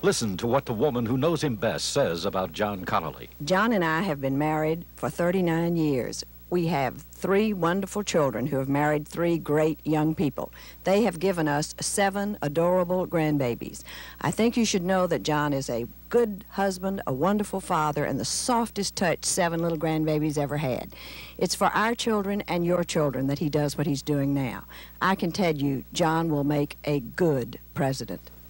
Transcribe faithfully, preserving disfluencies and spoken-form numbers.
Listen to what the woman who knows him best says about John Connally. John and I have been married for thirty-nine years. We have three wonderful children who have married three great young people. They have given us seven adorable grandbabies. I think you should know that John is a good husband, a wonderful father, and the softest touch seven little grandbabies ever had. It's for our children and your children that he does what he's doing now. I can tell you, John will make a good president.